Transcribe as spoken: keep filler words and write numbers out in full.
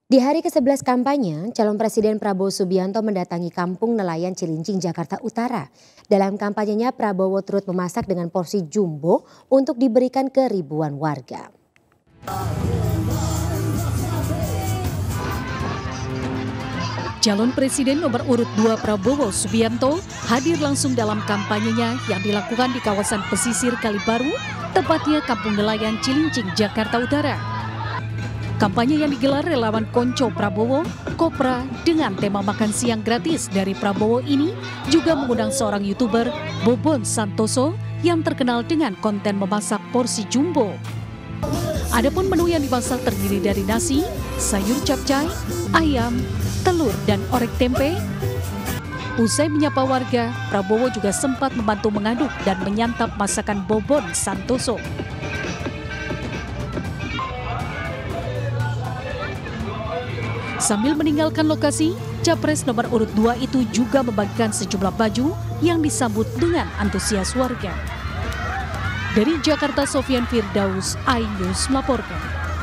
Di hari ke sebelas kampanye, calon Presiden Prabowo Subianto mendatangi Kampung Nelayan Cilincing, Jakarta Utara. Dalam kampanyenya, Prabowo turut memasak dengan porsi jumbo untuk diberikan ke ribuan warga. Calon Presiden nomor urut dua Prabowo Subianto hadir langsung dalam kampanyenya yang dilakukan di kawasan pesisir Kalibaru, tepatnya Kampung Nelayan Cilincing, Jakarta Utara. Kampanye yang digelar relawan Konco Prabowo, Kopra, dengan tema makan siang gratis dari Prabowo ini juga mengundang seorang YouTuber, Bobon Santoso, yang terkenal dengan konten memasak porsi jumbo. Adapun menu yang dimasak terdiri dari nasi, sayur capcay, ayam, telur, dan orek tempe. Usai menyapa warga, Prabowo juga sempat membantu mengaduk dan menyantap masakan Bobon Santoso. Sambil meninggalkan lokasi, Capres nomor urut dua itu juga membagikan sejumlah baju yang disambut dengan antusias warga. Dari Jakarta, Sofyan Firdaus, iNews melaporkan.